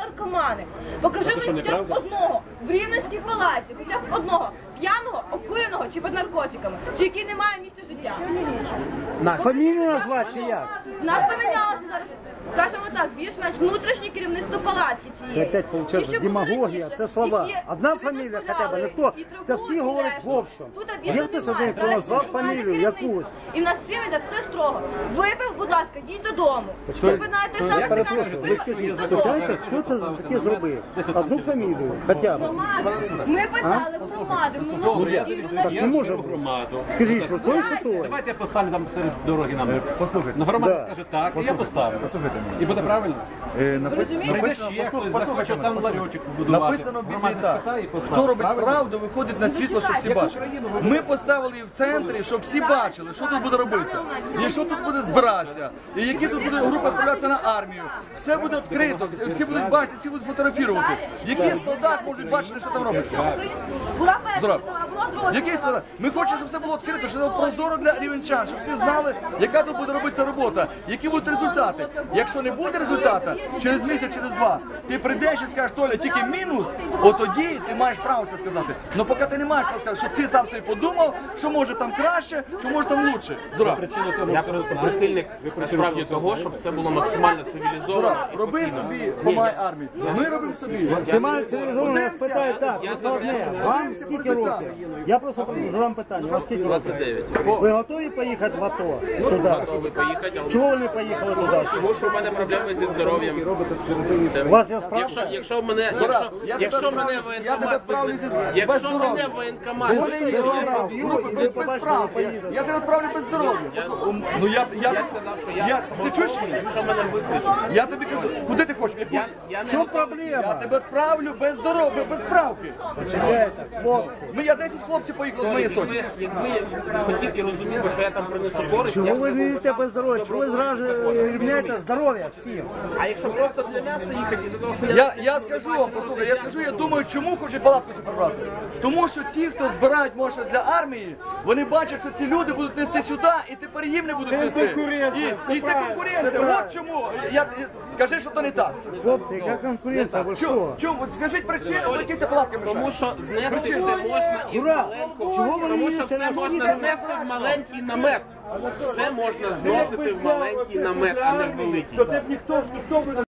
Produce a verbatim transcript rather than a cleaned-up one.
наркомани. Покажи мені хоча б одного в Рівненській палаці, хоча б одного п'яного, обкуреного чи під наркотиками, чи який не має місця життя. На фамілію назвати чи як? Нас помінялося зараз, скажімо так, більш-менш внутрішнє керівництво палатки цієї. Це опять виходить демагогія, це слова. Одна фамілія хоча б, не хто, це всі говорять в общем. Є хтось один, хто назвав фамілію якусь. І в нас з цим йде все строго. Випив, будь ласка, йдіть додому. Ви знаєте, сам Я перепрошую, ви скажіть, спитайте, хто це таке зробив? Одну фамілію, хоча б. Ми питали громади в минулому році. Так не може бути. Скажіть, що той, що той? Давайте я поставлю там серед дороги нам. Послухайте. Ну громада скаже так, і я поставлю. Послухайте мене. І буде правильно? Розумієте? Захоче там ларьочок побудувати. Написано в Біблії так, хто робить правду, виходить на світло, щоб всі бачили. Ми поставили її в центрі, щоб всі бачили, що тут буде робитися, і що тут буде збиратися, і які тут буде група відправлятися на армію. Все буде відкрито, всі будуть бачити, всі будуть фотографувати. Який солдат може бачити, що там робиться? Була перша, Зроб. була друга. Який солдат? Ми хочемо, щоб все було відкрито, щоб було прозоро для рівненчан, щоб всі знали, яка тут буде робитися робота, які будуть результати. Якщо не буде результату, через місяць, через два, ти прийдеш і скажеш, Толя, тільки мінус, от тоді ти маєш право це сказати. Но поки ти не маєш права сказати, що ти сам собі подумав, що може там краще, що може там лучше. Зура, Я просто прихильник насправді того, щоб все було максимально цивілізовано. Зура, роби собі, помагай армії. Ми робимо собі. Максимально цивілізовано, я спитаю так, просто одне, вам скільки років? Я просто задам питання, вам скільки років? двадцять дев'ять. Ви готові поїхати в АТО? Туди? Готовий поїхати, але Чого ви не поїхали туди? тому що в мене проблеми зі здоров'ям. Це- У вас є справка? Якщо, якщо мене, якщо, я якщо тебе мене відправлю- я тебе воєнкомат відправлю викликає, зі- без якщо здоров'я. мене воєнкомат Без викликає, здоров'я, групи, без без прав. Я тебе відправлю без здоров'я. Ну я, я, я сказав, що я, я, ти чуєш мене? якщо мене викличуть, Я тобі кажу, куди ти хочеш? В яку? я, я не Що готовий. Я проблема? тебе відправлю без здоров'я, без справки. Почекайте, хлопці. Ми, я десять хлопців поїхали з моєї сотні. Якби, якби хотів і розумів, що я там принесу користь, Чого я ви б не йдете без здоров'я? Чого ви зразу рівняєте здоров'я всім? А якщо просто для м'яса їхати, із-за того, що я... Я, я скажу вам, послухай, я скажу, я думаю, чому хоче палатку цю прибрати. Тому що ті, хто збирають може щось для армії, вони бачать, що ці люди будуть нести сюди, і тепер їм не будуть нести. І, і це конкуренція. От чому. Я, я- скажи, що то не так. Хлопці, яка конкуренція? Ви Чому? що? Чому? От скажіть причину, по якій ця палатка мішає. Тому що знести все можна і в Ура! маленьку. Чого ви Тому що їдете все на можна схід? знести в маленький намет. Все можна зносити в маленький намет, а не в великий.